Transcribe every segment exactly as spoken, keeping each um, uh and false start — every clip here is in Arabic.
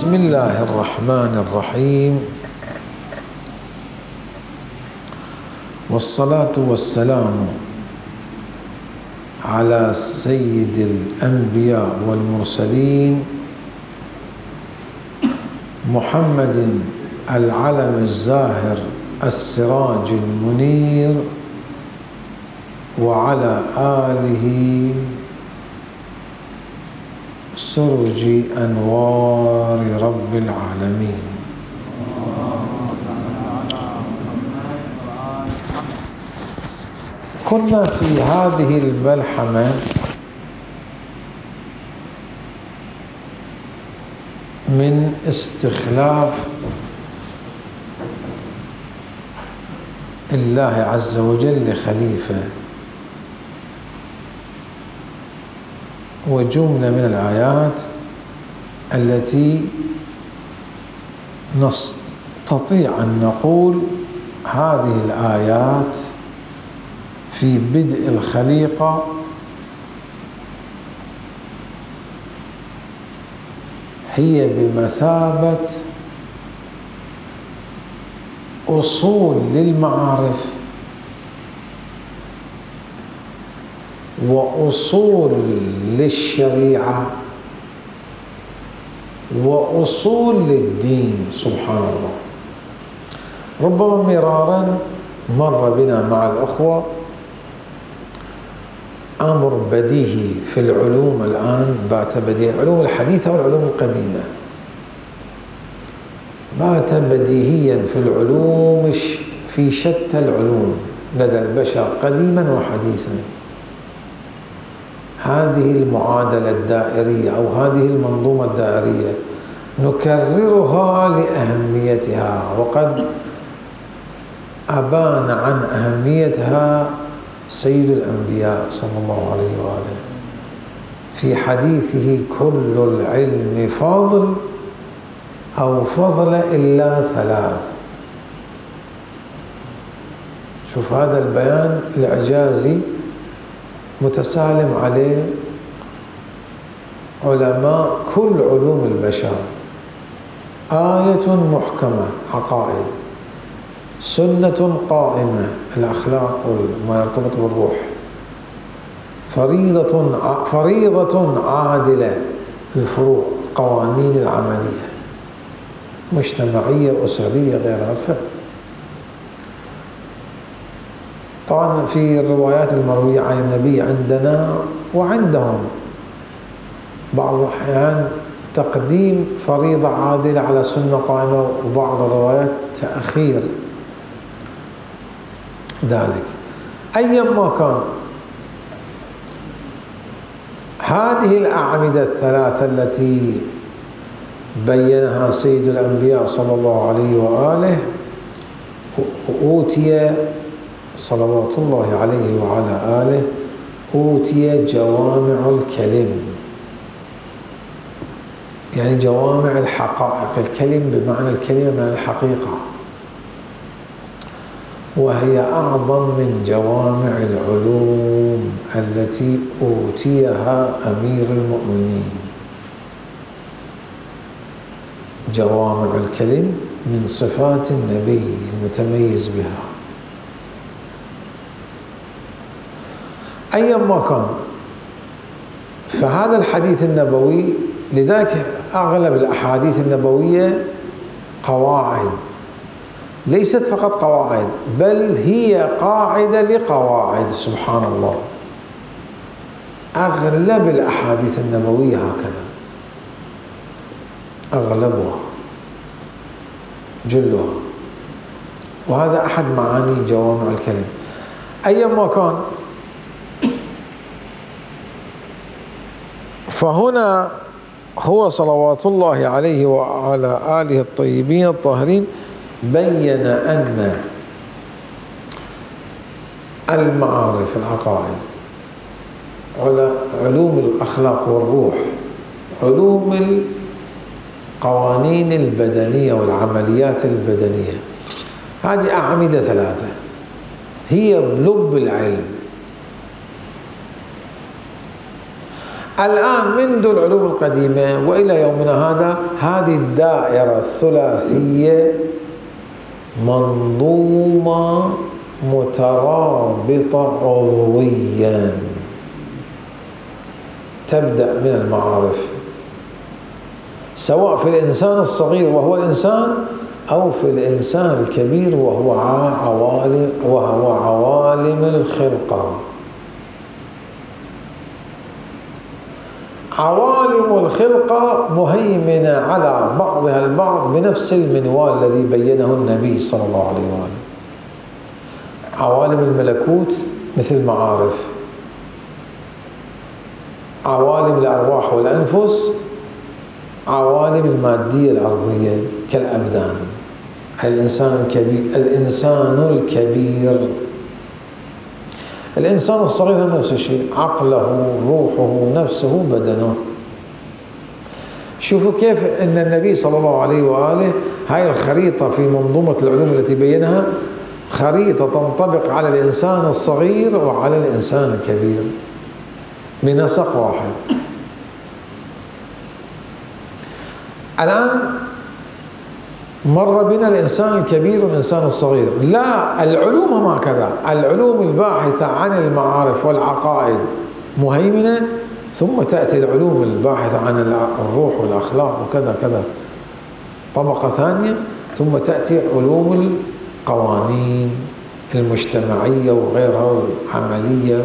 بسم الله الرحمن الرحيم، والصلاة والسلام على سيد الأنبياء والمرسلين محمد العلم الزاهر السراج المنير، وعلى آله سرج أنوار رب العالمين. كنا في هذه الملحمة من استخلاف الله عز وجل لخليفة، وجملة من الآيات التي نستطيع أن نقول هذه الآيات في بدء الخليقة هي بمثابة أصول للمعارف وأصول للشريعة وأصول للدين. سبحان الله، ربما مرارا مر بنا مع الأخوة أمر بديهي في العلوم الآن، بات بديهي، العلوم الحديثة والعلوم القديمة، بات بديهيا في العلوم في شتى العلوم لدى البشر قديما وحديثا. هذه المعادلة الدائرية أو هذه المنظومة الدائرية نكررها لأهميتها، وقد أبان عن أهميتها سيد الأنبياء صلى الله عليه وآله في حديثه: كل العلم فضل أو فضل إلا ثلاث. شوف هذا البيان الإعجازي متسالم عليه علماء كل علوم البشر: آية محكمة عقائد، سنة قائمة الأخلاق وما يرتبط بالروح، فريضة فريضة عادلة الفروع، قوانين العملية مجتمعية أسرية غيرها الفقه. طبعا في الروايات المروية عن النبي عندنا وعندهم بعض الأحيان تقديم فريضة عادلة على سنة قائمة، وبعض الروايات تأخير ذلك. أيما كان، هذه الأعمدة الثلاثة التي بينها سيد الأنبياء صلى الله عليه وآله أوتي صلوات الله عليه وعلى آله أوتي جوامع الكلم، يعني جوامع الحقائق. الكلم بمعنى الكلمة من الحقيقة، وهي أعظم من جوامع العلوم التي أوتيها أمير المؤمنين. جوامع الكلم من صفات النبي المتميز بها. أيما كان، فهذا الحديث النبوي، لذلك أغلب الأحاديث النبوية قواعد، ليست فقط قواعد بل هي قاعدة لقواعد. سبحان الله، أغلب الأحاديث النبوية هكذا، أغلبها جلها، وهذا أحد معاني جوامع الكلم. أيما كان، فهنا هو صلوات الله عليه وعلى آله الطيبين الطاهرين بين أن المعارف، العقائد، علوم الأخلاق والروح، علوم القوانين البدنية والعمليات البدنية، هذه أعمدة ثلاثة هي بلب العلم. الآن منذ العلوم القديمة وإلى يومنا هذا هذه الدائرة الثلاثية منظومة مترابطة عضويا، تبدأ من المعارف سواء في الإنسان الصغير وهو الإنسان أو في الإنسان الكبير وهو عوالم وهو عوالم الخلقة. عوالم الخلقة مهيمنة على بعضها البعض بنفس المنوال الذي بينه النبي صلى الله عليه وآله. عوالم الملكوت مثل معارف، عوالم الأرواح والأنفس عوالم المادية الأرضية كالأبدان. الإنسان الكبير الإنسان الكبير الإنسان الصغير نفس الشيء، عقله، روحه، نفسه، بدنه. شوفوا كيف أن النبي صلى الله عليه وآله هاي الخريطة في منظومة العلوم التي بينها خريطة تنطبق على الإنسان الصغير وعلى الإنسان الكبير بنسق واحد. الآن مر بنا الإنسان الكبير والإنسان الصغير. لا، العلوم هم هكذا، العلوم الباحثة عن المعارف والعقائد مهيمنة، ثم تأتي العلوم الباحثة عن الروح والأخلاق وكذا كذا طبقة ثانية، ثم تأتي علوم القوانين المجتمعية وغيرها والعملية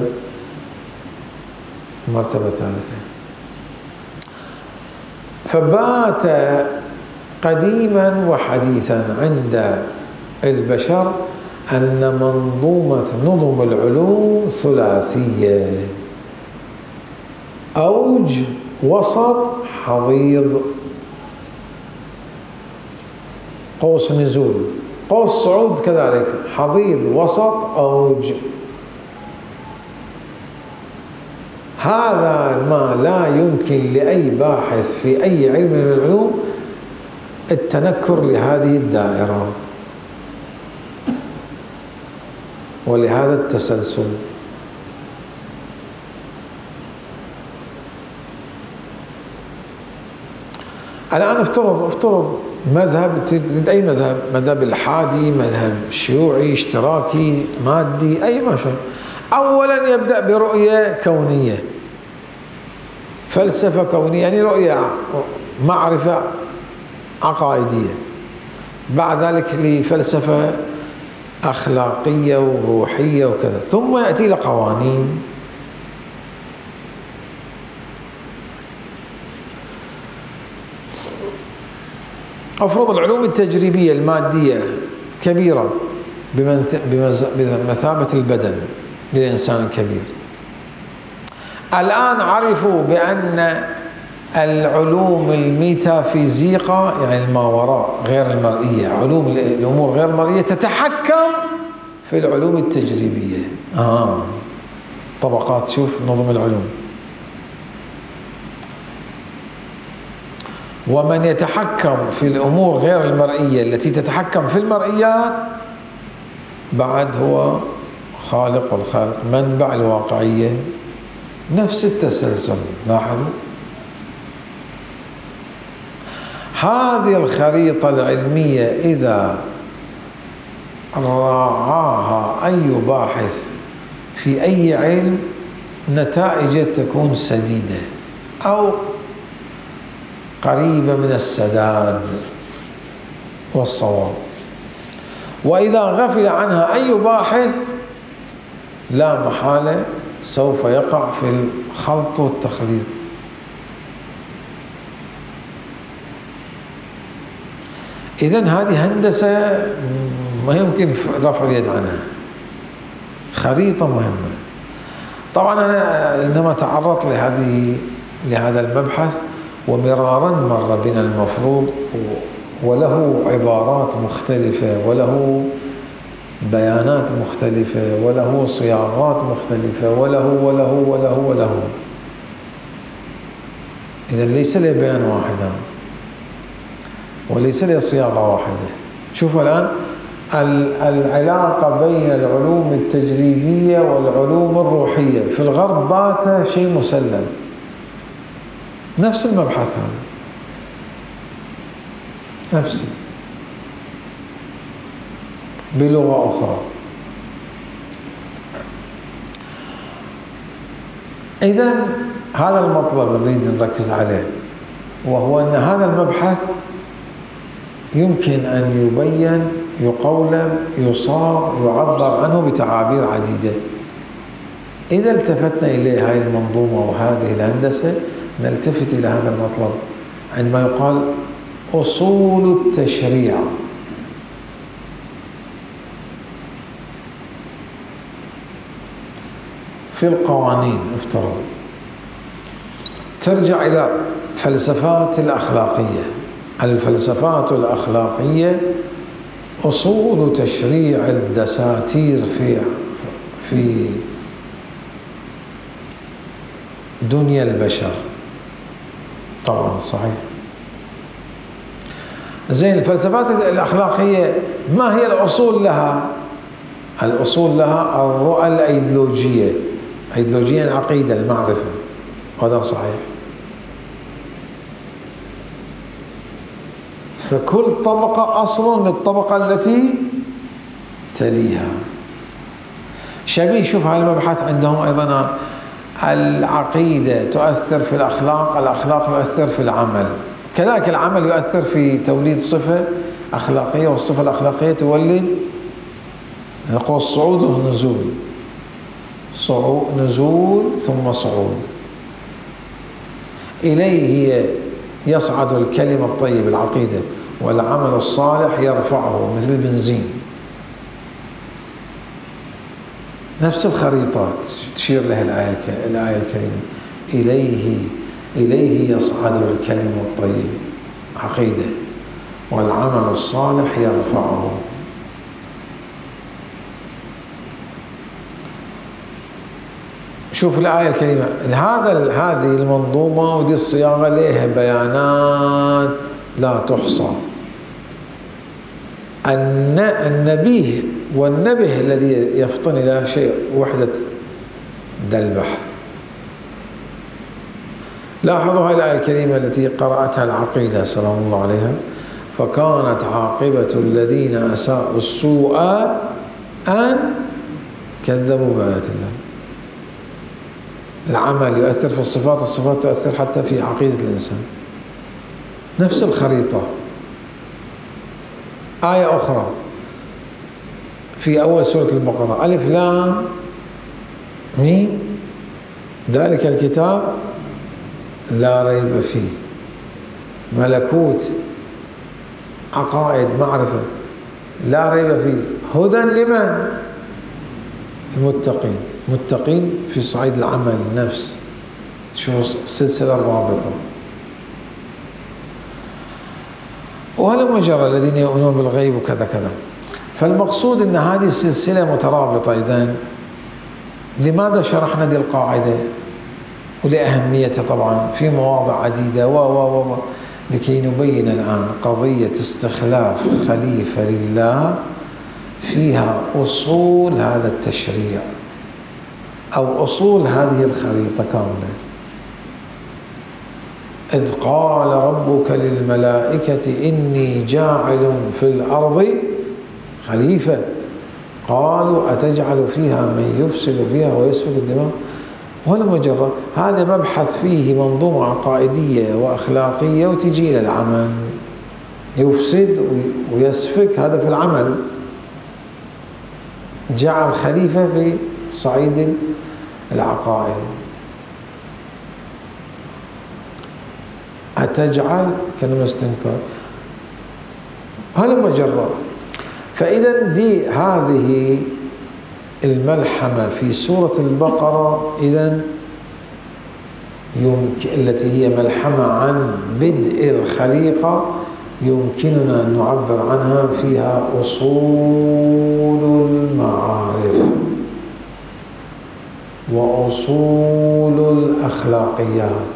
مرتبة ثالثة. فبات قديما وحديثا عند البشر أن منظومة نظم العلوم ثلاثية: أوج، وسط، حضيض. قوس نزول، قوس صعود كذلك، حضيض، وسط، أوج. هذا ما لا يمكن لأي باحث في أي علم من العلوم التنكر لهذه الدائرة ولهذا التسلسل. الآن افترض افترض مذهب، أي مذهب، مذهب الحادي، مذهب شيوعي، اشتراكي، مادي، أي ما شاء. أولا يبدأ برؤية كونية، فلسفة كونية، يعني رؤية معرفة عقائدية. بعد ذلك لفلسفة أخلاقية وروحية وكذا، ثم يأتي إلى قوانين. أفرض العلوم التجريبية المادية كبيرة بمثابة البدن للإنسان الكبير. الآن عرفوا بأن العلوم الميتافيزيقا، يعني الماوراء غير المرئية، علوم الأمور غير المرئية تتحكم في العلوم التجريبية. آه طبقات، شوف نظم العلوم. ومن يتحكم في الأمور غير المرئية التي تتحكم في المرئيات بعد هو خالق الخلق، منبع الواقعية، نفس التسلسل. لاحظوا هذه الخريطة العلمية إذا راعاها أي باحث في أي علم نتائج تكون سديدة أو قريبة من السداد والصواب. وإذا غفل عنها أي باحث لا محالة سوف يقع في الخلط والتخليط. إذن هذه هندسة ما يمكن رفع اليد عنها، خريطة مهمة. طبعا أنا إنما تعرضت لهذه لهذا المبحث ومرارا مر بنا المفروض، وله عبارات مختلفة، وله بيانات مختلفة، وله صياغات مختلفة، وله وله وله وله. إذا ليس له بيان واحدا وليس له صياغة واحدة. شوفوا الآن العلاقة بين العلوم التجريبية والعلوم الروحية في الغرب بات شيء مسلم، نفس المبحث هذا، نفسه بلغة أخرى. إذن هذا المطلب نريد نركز عليه، وهو أن هذا المبحث يمكن أن يبين، يقولب، يصاغ، يعبر عنه بتعابير عديدة. إذا التفتنا إليه هذه المنظومة وهذه الهندسة نلتفت إلى هذا المطلب عندما يقال أصول التشريع. في القوانين افترض ترجع إلى فلسفات الأخلاقية. الفلسفات الأخلاقية أصول تشريع الدساتير في في دنيا البشر. طبعا صحيح. زين، الفلسفات الأخلاقية ما هي الأصول لها؟ الأصول لها الرؤى الأيديولوجية. أيديولوجية العقيدة، المعرفة، هذا صحيح. فكل طبقة أصل للطبقة التي تليها. شبيه، شوف هذا المبحث عندهم أيضا العقيدة تؤثر في الأخلاق، الأخلاق يؤثر في العمل، كذلك العمل يؤثر في توليد صفة أخلاقية، والصفة الأخلاقية تولد نقول صعود ونزول، صعود نزول ثم صعود. إليه يصعد الكلم الطيب العقيدة، والعمل الصالح يرفعه مثل البنزين. نفس الخريطات تشير لها الآية الآية الكريمة، إليه إليه يصعد الكلم الطيب عقيدة، والعمل الصالح يرفعه. شوف الآية الكريمة، هذا هذه المنظومة ودي الصياغة لها بيانات لا تحصى. النبيه والنبه الذي يفطن إلى شيء وحدة ذا البحث. لاحظوا هذه الآية الكريمة التي قرأتها العقيلة سلام الله عليها، فكانت عاقبة الذين أساءوا السوء أن كذبوا بآيات الله. العمل يؤثر في الصفات، الصفات تؤثر حتى في عقيدة الإنسان. نفس الخريطة. آية أخرى في أول سورة البقرة، ألف لام ميم ذلك الكتاب لا ريب فيه، ملكوت، عقائد، معرفة، لا ريب فيه، هدى لمن؟ المتقين. متقين في صعيد العمل، النفس. شو السلسلة الرابطة. وهلم جرى الذين يؤمنون بالغيب وكذا كذا. فالمقصود أن هذه السلسلة مترابطة. إذن لماذا شرحنا دي القاعدة؟ ولأهميتها طبعا في مواضع عديدة و و و لكي نبين الآن قضية استخلاف خليفة لله فيها أصول هذا التشريع أو أصول هذه الخريطة كاملة. إذ قال ربك للملائكة إني جاعل في الأرض خليفة قالوا أتجعل فيها من يفسد فيها ويسفك الدماء. ولا مجرد هذا مبحث فيه منظومة عقائدية وأخلاقية، وتجي إلى العمل يفسد ويسفك، هذا في العمل. جعل خليفة في صعيد العقائد. أتجعل كلمة استنكار، هذا مجرد. فإذا دي هذه الملحمة في سورة البقرة إذن يمكن التي هي ملحمة عن بدء الخليقة، يمكننا أن نعبر عنها فيها أصول المعارف وأصول الأخلاقيات.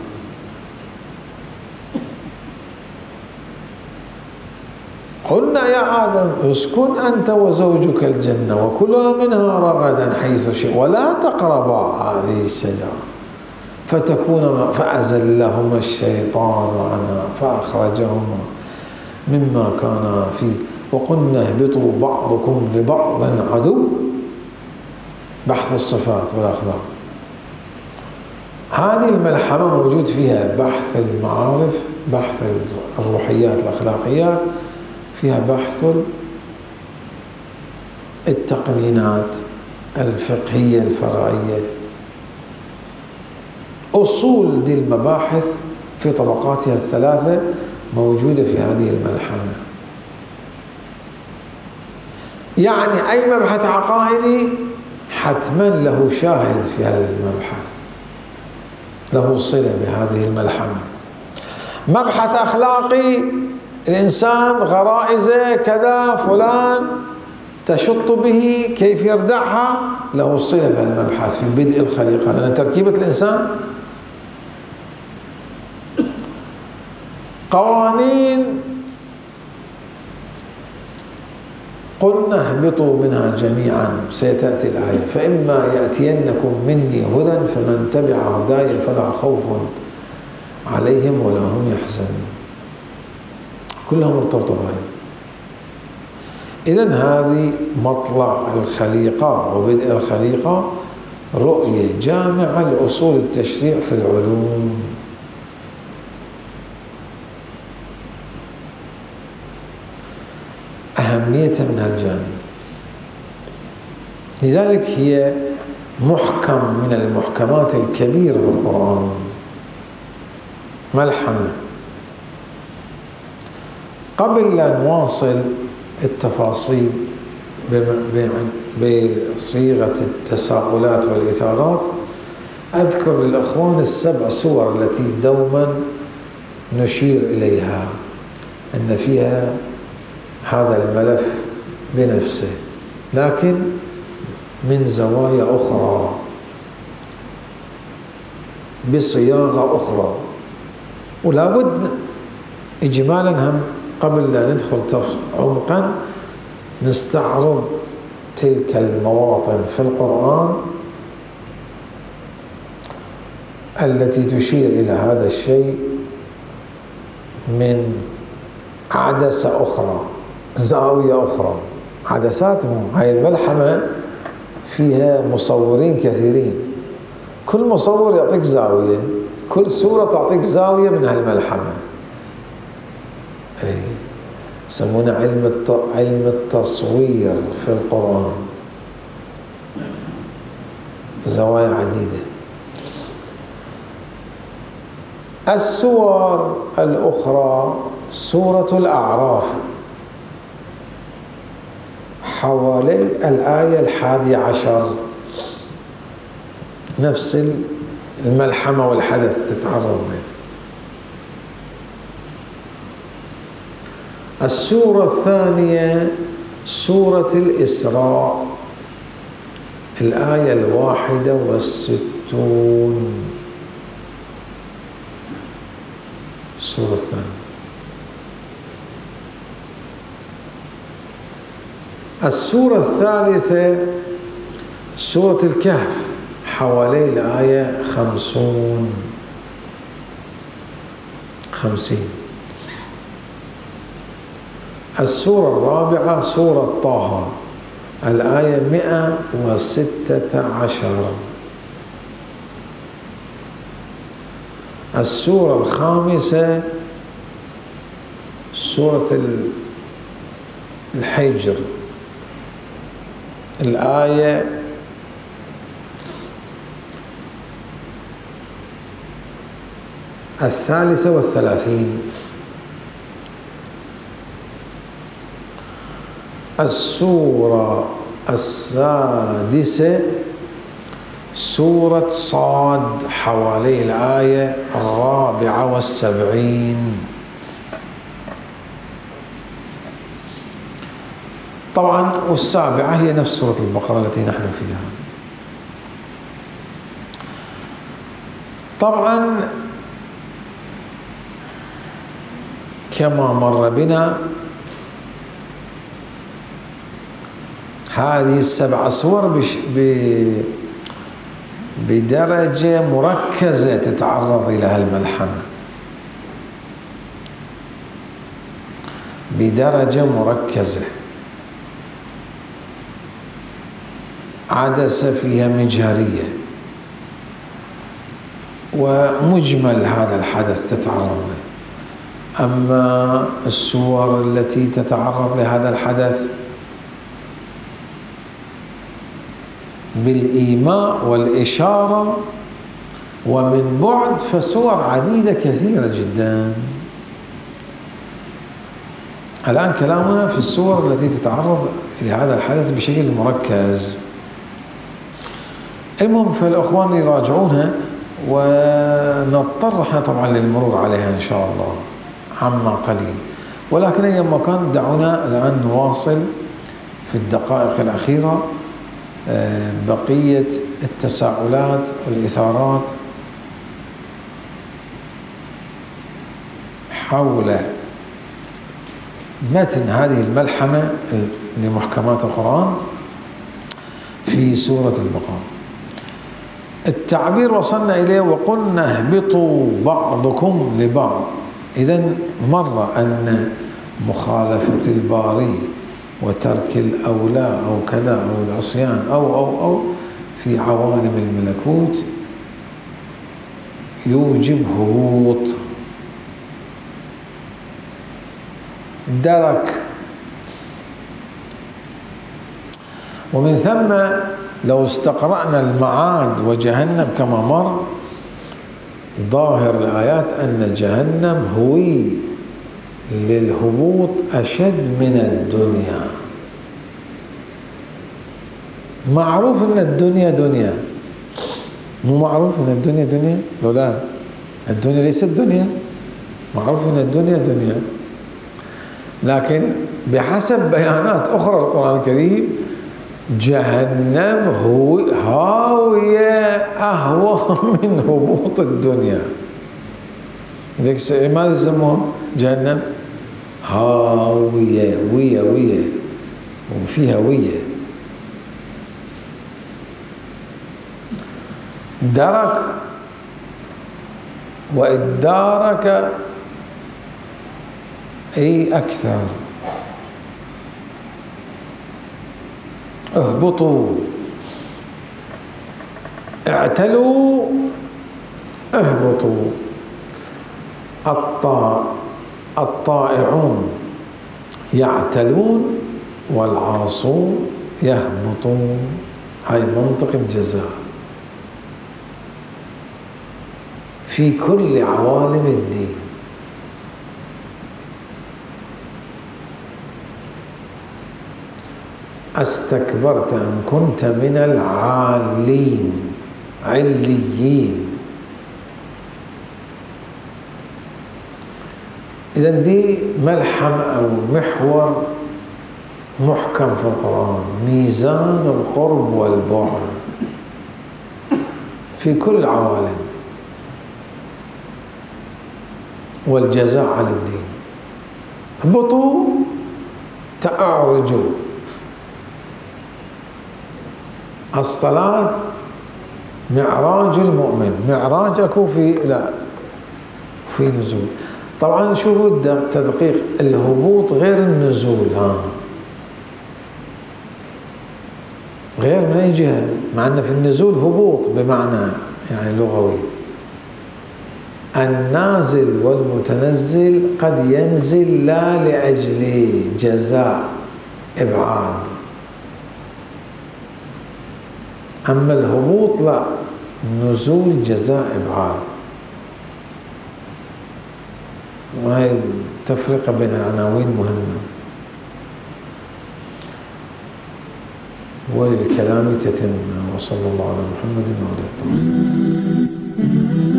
قلنا يا آدم اسكن أنت وزوجك الجنة وكلا منها رغدا حيث شئتما ولا تقربا هذه الشجرة فتكون فأزلهما الشيطان عنها فأخرجهما مما كانا فيه وقلنا اهبطوا بعضكم لبعض عدو. بحث الصفات والأخلاق. هذه الملحمة موجود فيها بحث المعارف، بحث الروحيات الأخلاقيات، فيها بحث التقنينات الفقهية الفرعية. أصول دي المباحث في طبقاتها الثلاثة موجودة في هذه الملحمة. يعني أي مبحث عقائدي حتما له شاهد في هذا المبحث، له صلة بهذه الملحمة. مبحث أخلاقي الإنسان غرائزه كذا فلان تشط به كيف يردعها، له صلة بهالمبحث في بدء الخليقة، لأن تركيبة الإنسان قوانين قلنا اهبطوا منها جميعا، سيتأتي الآية فإما يأتينكم مني هدى فمن تبع هداي فلا خوف عليهم ولا هم يحزنون. كلها مرتبطة بهاي. إذن هذه مطلع الخليقة وبدء الخليقة رؤية جامعة لأصول التشريع في العلوم. أهميتها من هالجانب. لذلك هي محكم من المحكمات الكبيرة في القرآن، ملحمة. قبل لا نواصل التفاصيل بصيغة التساؤلات والإثارات، أذكر للأخوان السبع سور التي دوما نشير إليها أن فيها هذا الملف بنفسه، لكن من زوايا أخرى بصياغة أخرى. ولا بد إجمالا هم قبل لا ندخل عمقا نستعرض تلك المواطن في القرآن التي تشير إلى هذا الشيء من عدسة أخرى، زاوية أخرى. عدسات هاي الملحمة فيها مصورين كثيرين، كل مصور يعطيك زاوية، كل سورة تعطيك زاوية من هالملحمة. أي يسمونه علم علم التصوير في القرآن، زوايا عديدة. السور الأخرى سورة الأعراف حوالي الآية الحادية عشر، نفس الملحمة والحدث تتعرض له. السورة الثانية سورة الإسراء الآية الواحدة والستون، السورة الثانية. السورة الثالثة سورة الكهف حوالي الآية خمسون خمسين. السورة الرابعة سورة طه الآية مئة وستة عشر. السورة الخامسة سورة الحجر الآية الثالثة والثلاثين. السورة السادسة سورة صاد حوالي الآية الرابعة والسبعين. طبعا والسابعة هي نفس سورة البقرة التي نحن فيها. طبعا كما مر بنا هذه السبع سور بش ب بدرجة مركزة تتعرض إلى هالملحمة، بدرجة مركزة، عدسة فيها مجهرية، ومجمل هذا الحدث تتعرض له. أما الصور التي تتعرض لهذا الحدث بالإيماء والإشارة ومن بعد فصور عديدة كثيرة جدا. الآن كلامنا في الصور التي تتعرض لهذا الحدث بشكل مركز. المهم فالأخوان يراجعونها، ونضطر احنا طبعا للمرور عليها إن شاء الله عما قليل، ولكن أيما كان دعونا الآن نواصل في الدقائق الأخيرة بقية التساؤلات والإثارات حول متن هذه الملحمة لمحكمات القرآن في سورة البقرة. التعبير وصلنا إليه وقلنا اهبطوا بعضكم لبعض. إذن مر أن مخالفة الباري وترك الأولى أو كذا أو العصيان أو أو أو في عوالم الملكوت يوجب هبوط، درك. ومن ثم لو استقرأنا المعاد وجهنم كما مر، ظاهر الآيات أن جهنم هوي للهبوط أشد من الدنيا. معروف أن الدنيا دنيا، مو معروف أن الدنيا دنيا؟ لو لا، الدنيا ليست دنيا، معروف أن الدنيا دنيا، لكن بحسب بيانات أخرى القرآن الكريم جهنم هو هاوية أهوى من هبوط الدنيا. ماذا يسموها؟ جهنم هاوية، وية وية وفيها وية. درك وإدارك أي أكثر. اهبطوا، اعتلوا، اهبطوا. الطا الطائعون يعتلون والعاصون يهبطون. هاي منطق الجزاء في كل عوالم الدين. استكبرت أم كنت من العالين عليين. إذا دي ملحم أو محور محكم في القرآن، ميزان القرب والبعد في كل العوالم والجزاء على الدين. اهبطوا، تعرجوا. الصلاة معراج المؤمن، معراج اكو في لا في نزول. طبعا شوفوا التدقيق، الهبوط غير النزول، ها غير من اي جهة، مع ان في النزول هبوط بمعنى يعني لغوي. النازل والمتنزل قد ينزل لا لأجل جزاء إبعاد، أما الهبوط لا، نزول جزاء إبعاد. وهي التفرقة بين العناوين مهمة، وللكلام تتم. وصلى الله على محمد وعلى آله الطاهرين.